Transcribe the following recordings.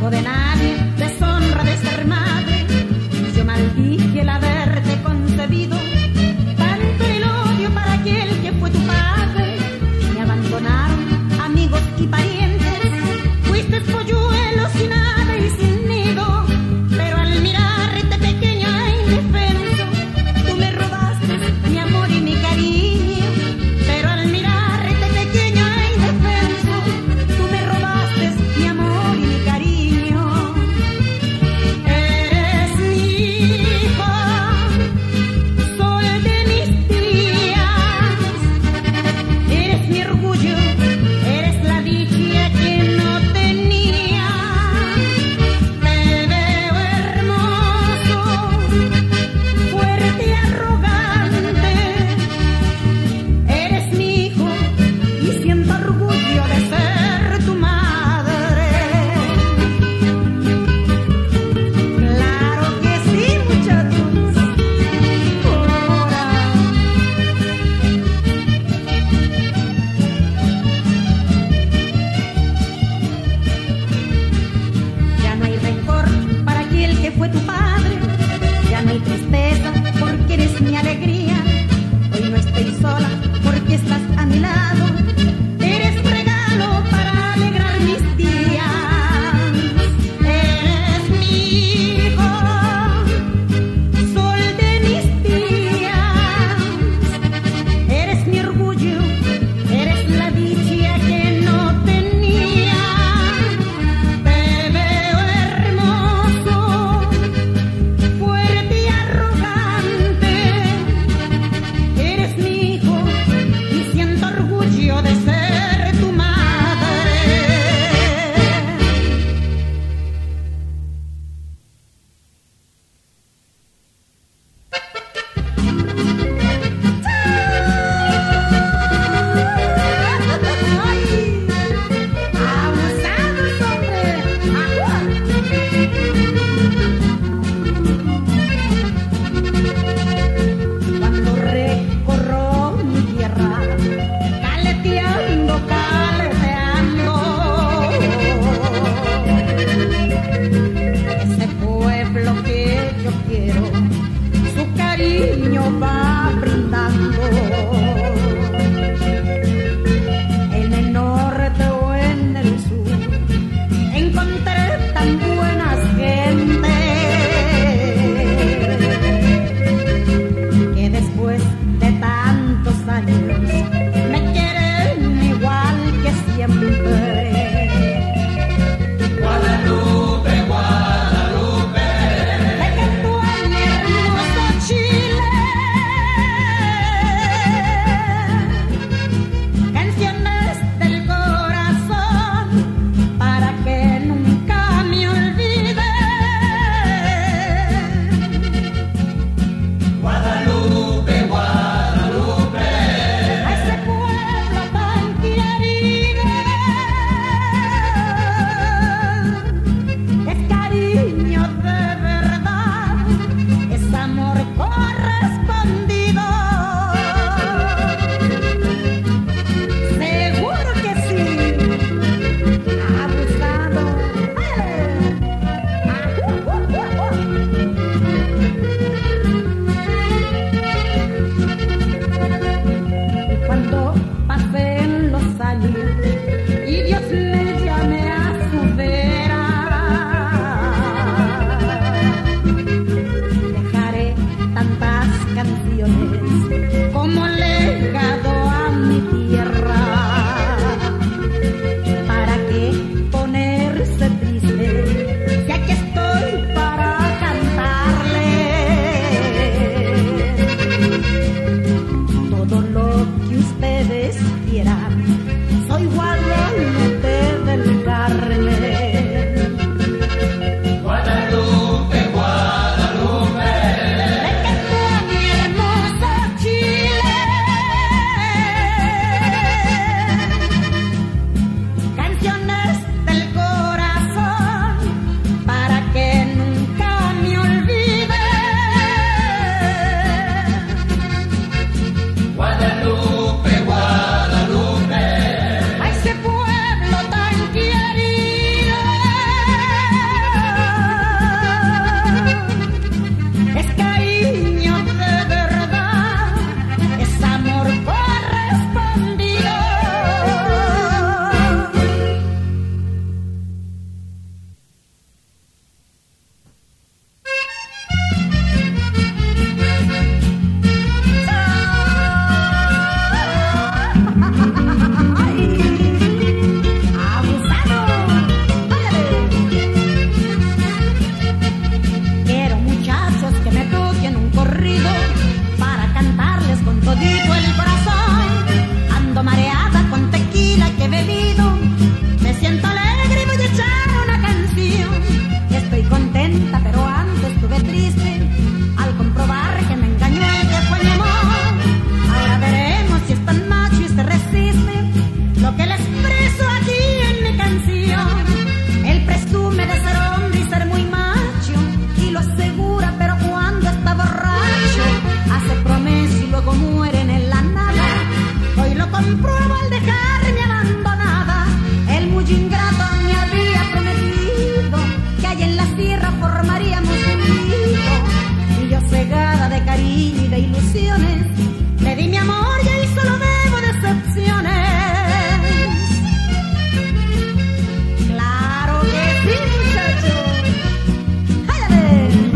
Guadalupe, Guadalupe. dejarme abandonada. El muy ingrato me había prometido que allá en la sierra formaríamos un nido. Y yo cegada de cariño y de ilusiones, le di mi amor y ahí solo debo decepciones. Claro que sí, muchacho. ¡Áyale!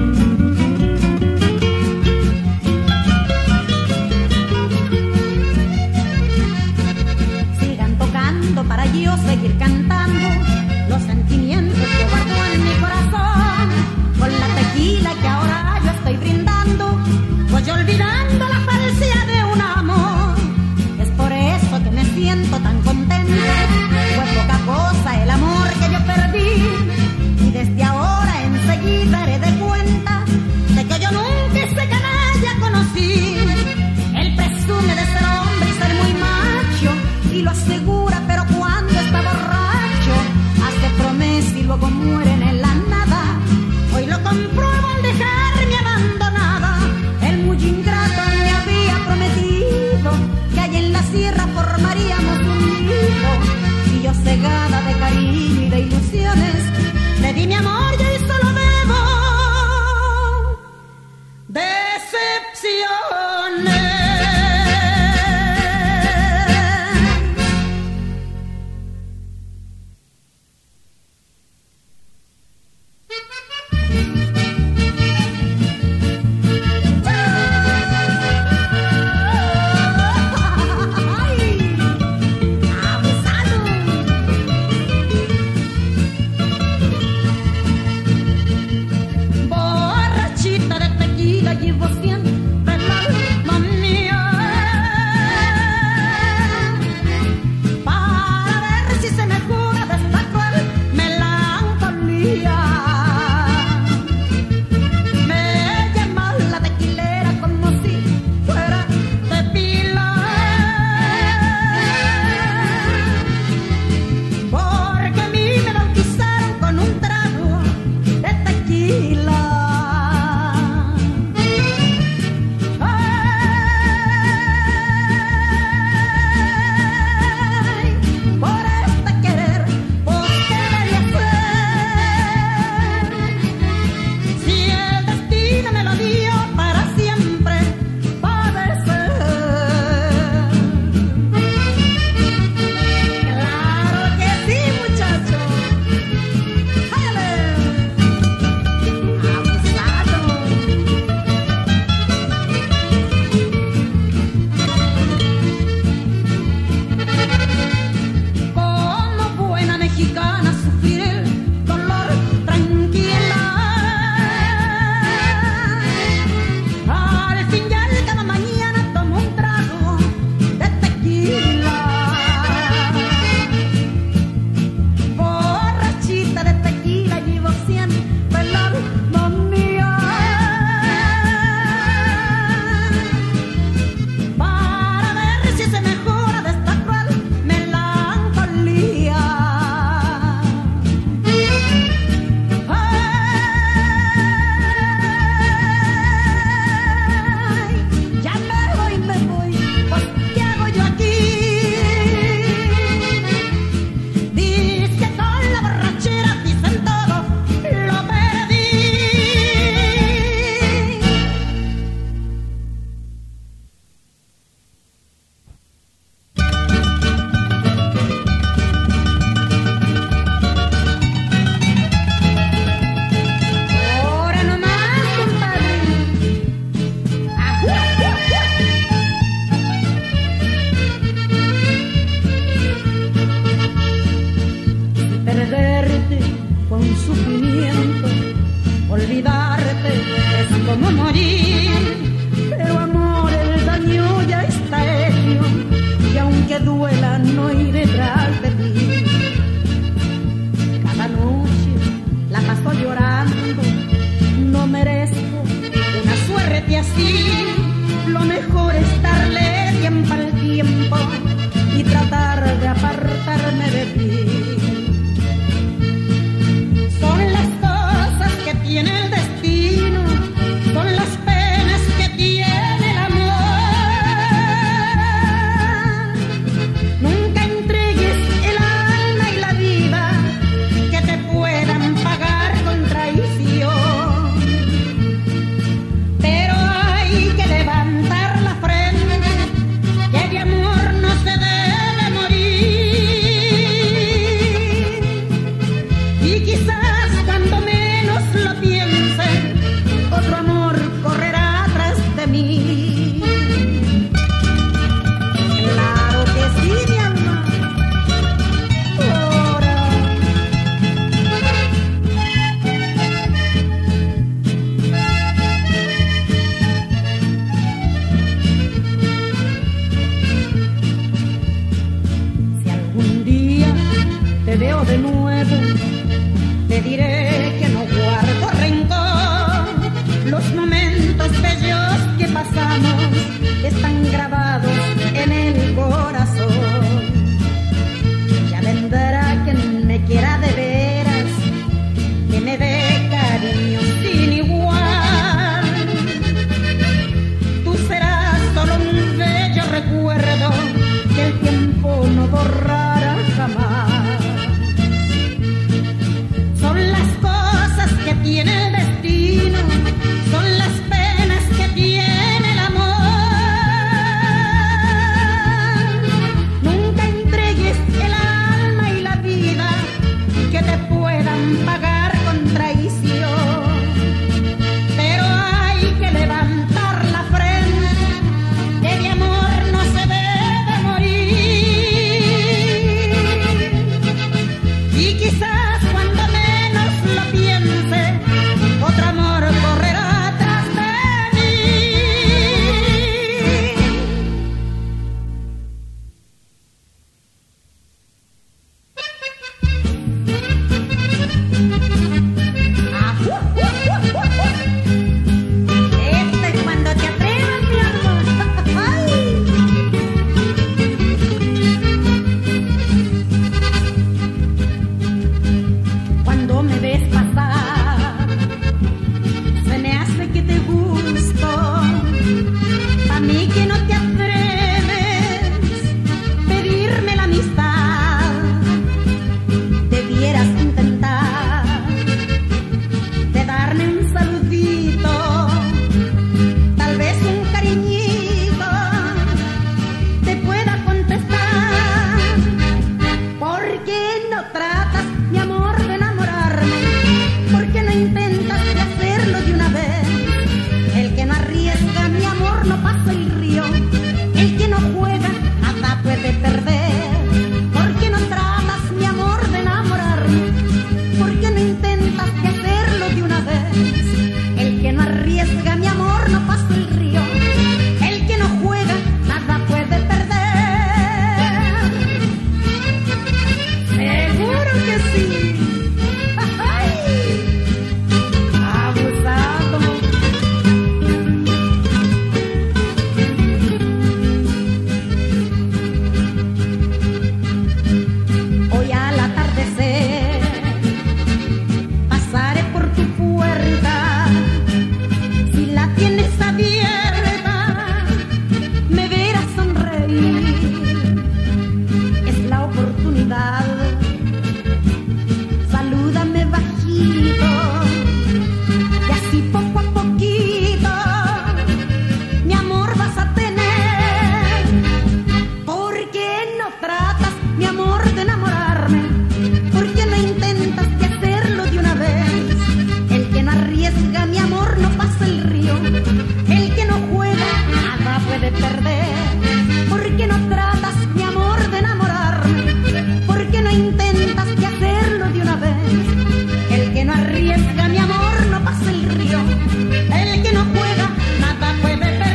Sigan tocando para yo seguir cantando los sentimientos que guardo en mi corazón. Con la tequila que ahora yo estoy brindando, voy olvidando la falsedad de un amor. Es por eso que me siento tan contenta, fue poca cosa el amor que yo perdí. Y desde ahora enseguida haré de cuenta de que yo nunca ese canalla conocí. Él presume de ser hombre y ser muy macho, y lo asegura, pero cuando está borracho hace promesas y luego mueren en la nada. Hoy lo compruebo al dejarme abandonada. El muy ingrato me había prometido que allá en la sierra formaríamos un nido. Y yo cegada de cariño y de ilusiones, le di mi amor y hoy solo debo decepciones. Borrachita de tequila llevo siempre el alma mía, para ver si se me cura de esta cruel melancolía. Me llama la tequilera como si fuera de pila, porque a mí me bautizaron con un trago de tequila. Ay, por este querer, ¿por qué debería ser? Si el destino me lo dio para siempre padecer. Claro que sí, muchacho. ¡Áyale! Abusado. Como buena mexicana sufriré el dolor tranquila. Al fin y al cabo mañana tomo un trago de tequila. Borrachita de tequila llevo siempre el alma mía, para ver si se mejora de esta cruel melancolía. Ay, ya me voy, pues ¿qué hago yo aquí? Dice que con la borrachera dicen todo, lo perdí. Ahora nomás, compadre. Ajú, ajú, ajú. Perderte fue un sufrimiento, olvidarte es como morir. Pero amor, el daño ya está hecho, y aunque duela no iré tras de ti. Cada noche la paso llorando, no merezco una suerte así. Lo mejor es darle tiempo al tiempo y tratar de apartarme de ti. Son las cosas que tiene el destino, son las penas que tiene el amor. Nunca veo de nuevo, te diré que no guardo rencor. Los momentos bellos que pasamos están grabados en el corazón. Ya vendrá quien me quiera de veras, que me dé cariño sin igual. Tú serás solo un bello recuerdo que el tiempo no borrará jamás. Son las cosas que tiene el destino, son las penas que tiene el amor. Nunca entregues el alma y la vida que te puedan pagar con traición. Pero hay que levantar la frente, que de amor no se debe morir. Y quizás cuando menos lo piense, otro amor correrá tras de mí. Este es cuando te atrevas, mi amor. Ay. Cuando me ves pasar, se me hace que te gusto. Pa' mí que no te atreves pedirme la amistad, debieras intentar de darme un saludito, tal vez un cariñito te pueda contestar. ¿Por qué no tratas, mi amor, de enamorarme? ¿Por qué no intentas de hacerlo de una vez? El que no arriesga, mi amor, no pasa el río. El que no juega, nada puede perder. ¿Por qué no tratas, mi amor, de enamorarme? ¿Por qué no intentas de hacerlo de una vez? El que no arriesga, mi amor, no pasa el río. El que no juega, nada puede perder. Seguro que sí. ¡Ay! Abusado. Hoy al atardecer pasaré por tu puerta. Si la tienes abierta, me verás sonreír. Es la oportunidad. Salúdame bajito, y así poco a poquito mi amor vas a tener. ¿Por qué no tratas, mi amor, de enamorarme? ¿Por qué no intentas de hacerlo de una vez? El que no arriesga, mi amor, no pasa el río. El que no juega, nada puede perder. ¿Por qué no tratas, mi amor, de enamorarme? ¿Por qué no intentas de hacerlo de una vez? El que no arriesga, mi amor, no pasa el río. El que no juega, nada puede perder.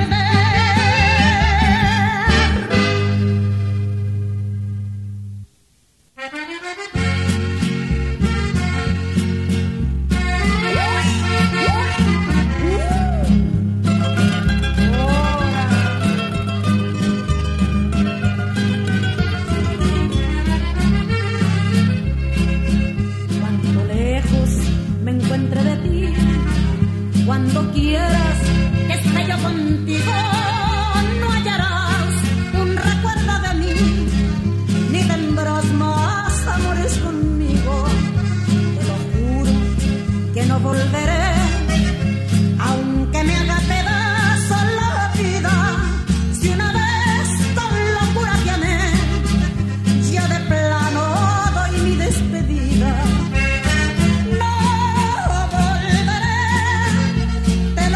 Cuanto lejos me encuentre de ti, cuando quieras que esté yo contigo, no hallarás un recuerdo de mí, ni tendrás más amores conmigo. Te lo juro que no volveré, aunque me haga pedazos la vida. Si una vez con locura te amé, yo de plano doy mi despedida. No volveré, te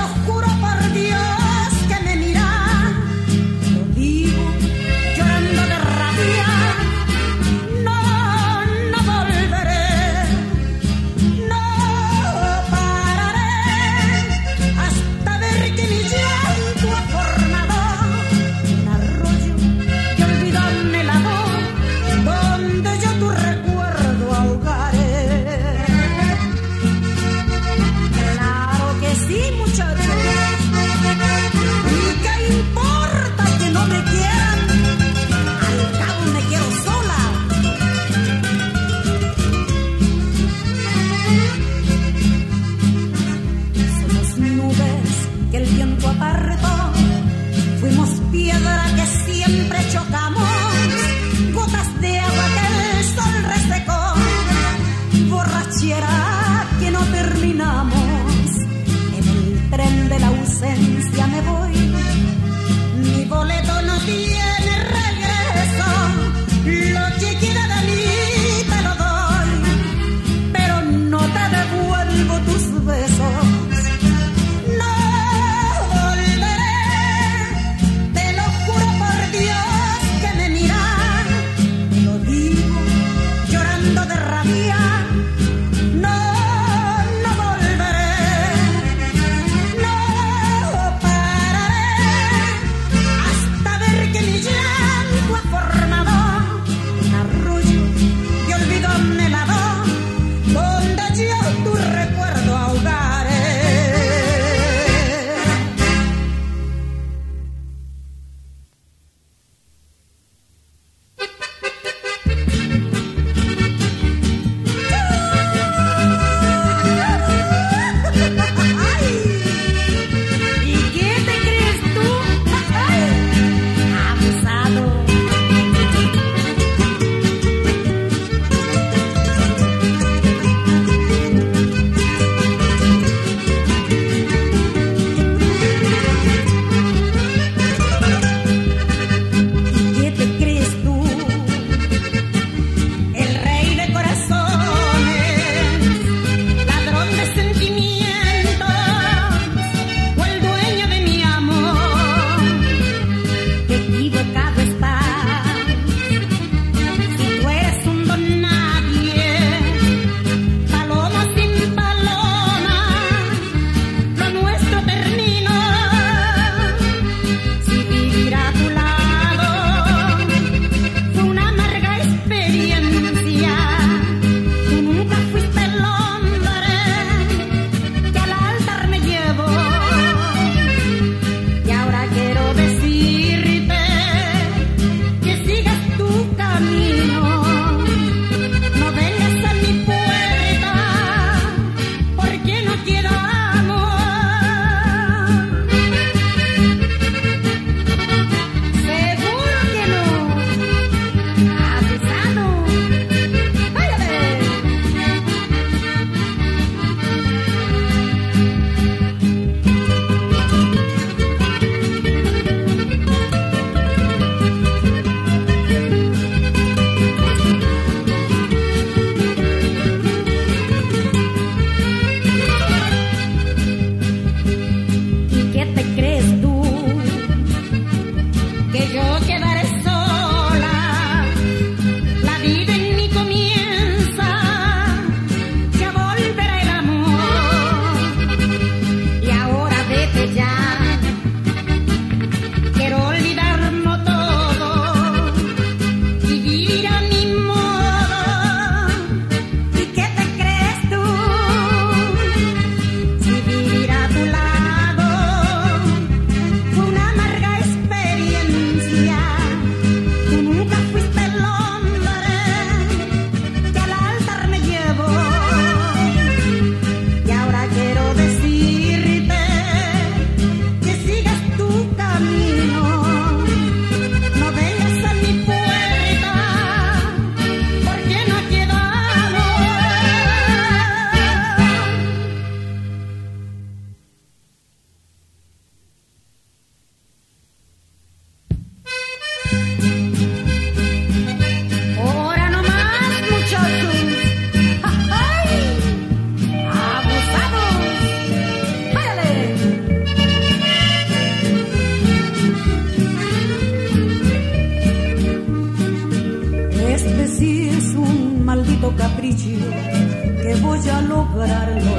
es un maldito capricho que voy a lograrlo,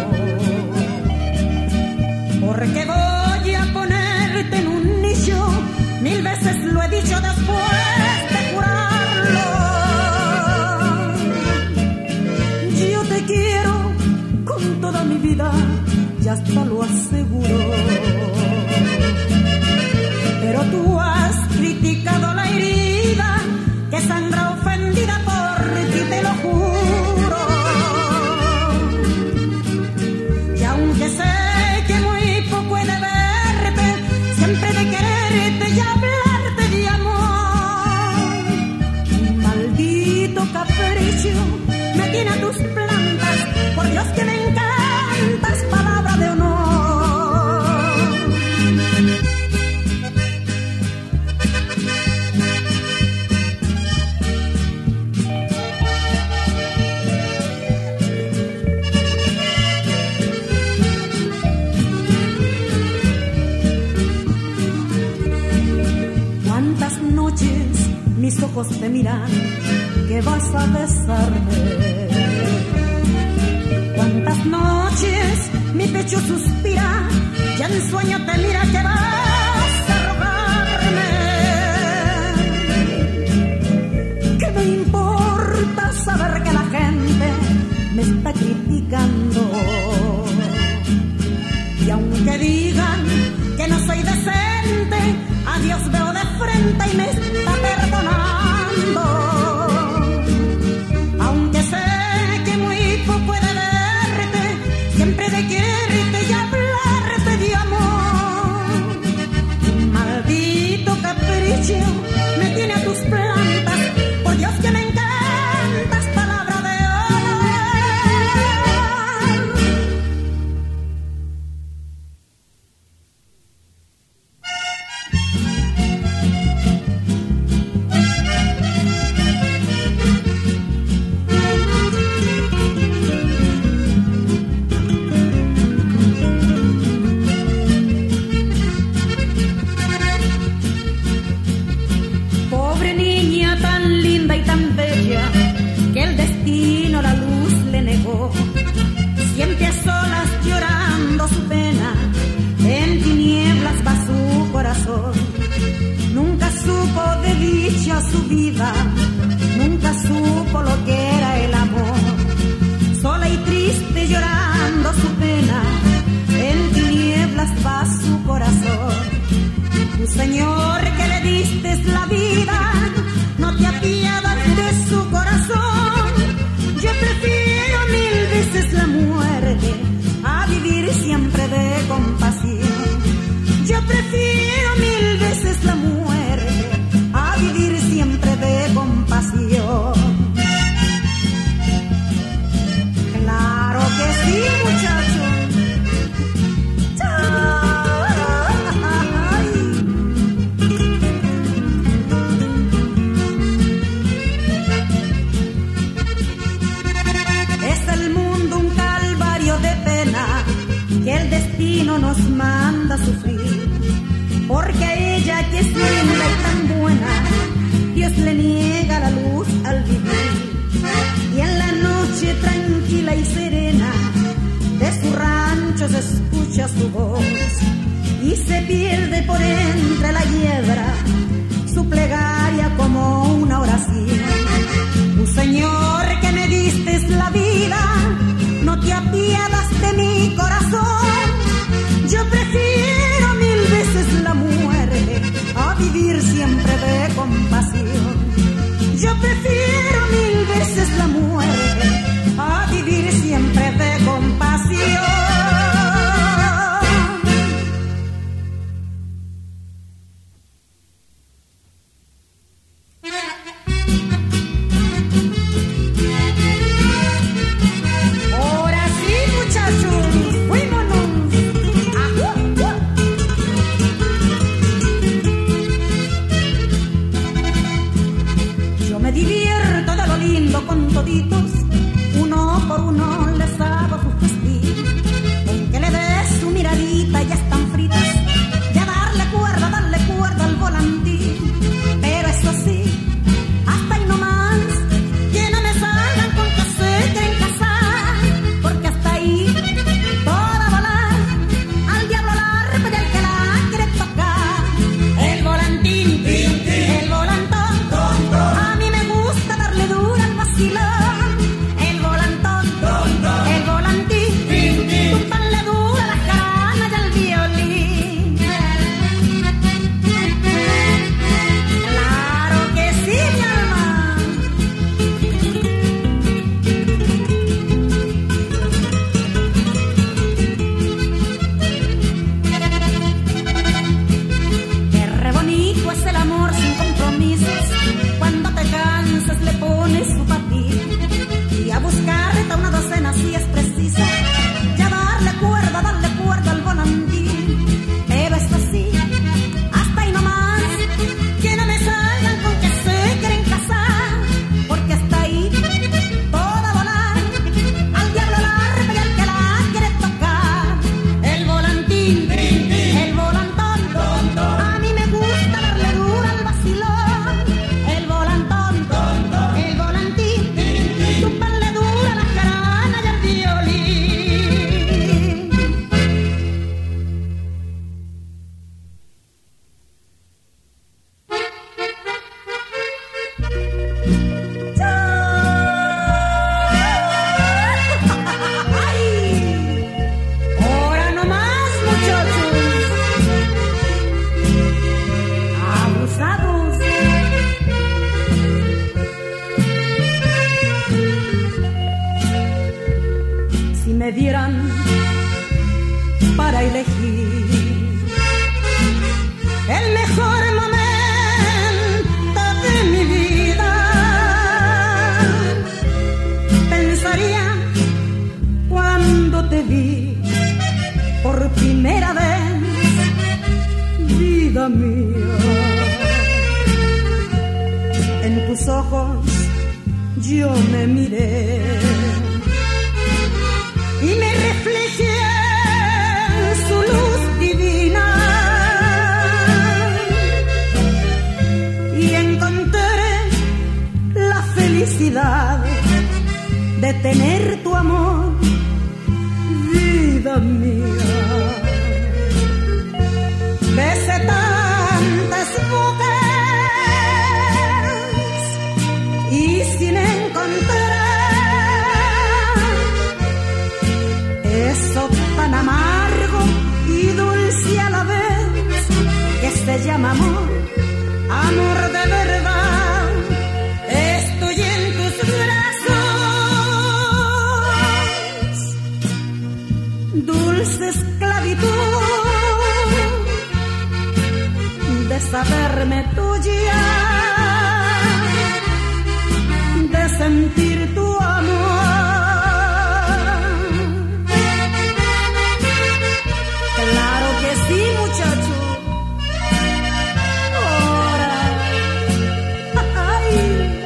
porque voy a ponerte en un nicho, 1000 veces lo he dicho después de curarlo. Yo te quiero con toda mi vida y hasta lo aseguro, pero tú has criticado la herida que sangra ofendida por ti, te lo juro. Y aunque sé que muy poco he de verte, siempre de quererte y hablarte de amor, un maldito capricho me tiene a tus plantas, por Dios que me encantas, palabra de honor. Mis ojos te miran, que vas a besarme. Cuántas noches mi pecho suspira, ya en sueño te mira, que vas a rogarme. ¿Qué me importa saber que la gente me está criticando? Y aunque digan que no soy decente, a Dios veo de frente y me está perdonando. Aunque sé que muy poco he de verte, siempre de quererte y hablarte de amor. Un maldito capricho me tiene a tus plantas, por Dios que me encantas, palabra de su vida, nunca supo lo que era el amor. Sola y triste llorando su pena, en tinieblas va su corazón. Tu Señor que le diste la vida, no te apiadas de su corazón. Yo prefiero 1000 veces la muerte a vivir siempre de compasión. Yo prefiero 1000 veces la muerte a vivir siempre de compasión. Claro que sí, muchacho. Es el mundo un calvario de pena que el destino nos manda a sufrir, porque a ella que es linda y tan buena, Dios le niega la luz al vivir. Y en la noche tranquila y serena, de su rancho se escucha su voz, y se pierde por entre la hiedra su plegaria como una oración. Tu Señor que me diste la vida, no te apiadas de mi corazón. Yo prefiero 1000 veces la muerte a vivir siempre de compasión. Yo prefiero 1000 veces la muerte a vivir siempre de compasión. dieran para elegir el mejor momento de mi vida, pensaría cuando te vi por primera vez, vida mía. En tus ojos yo me miré y me reflejé en su luz divina y encontré la felicidad de tener tu amor, vida mía. Besé tantas bocas y sin encontrar eso tan amargo y dulce a la vez que se llama amor, amor de verdad. Estoy en tus brazos, dulce esclavitud de saberme tuya, de sentir tu amor. Claro que sí, muchacho. Ahora, ay.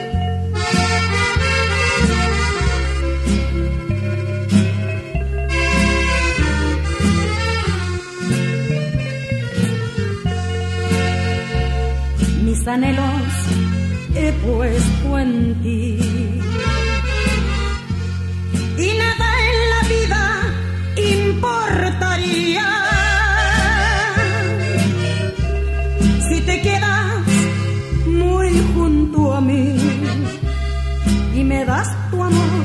Mis anhelos he puesto en ti y nada en la vida importaría si te quedas muy junto a mí y me das tu amor,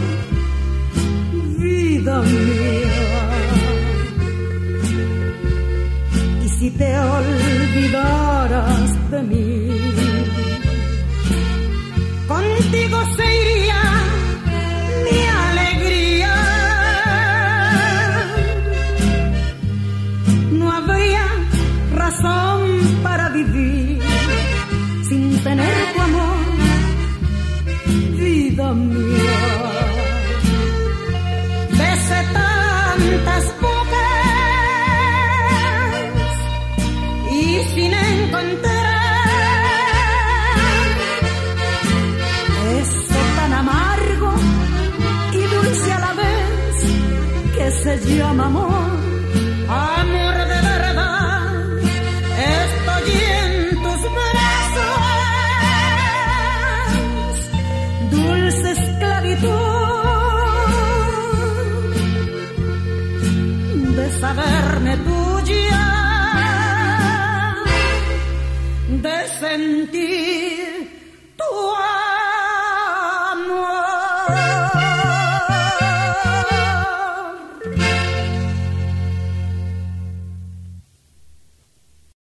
vida mía. Y si te olvidaras de mí, contigo se iría mi alegría. No habría razón para vivir sin tener tu amor, vida mía. Besé tantas bocas y sin encontrar amargo y dulce a la vez que se llama amor, amor de verdad. Estoy en tus brazos, dulce esclavitud de saberme tuya, de sentir tu amor.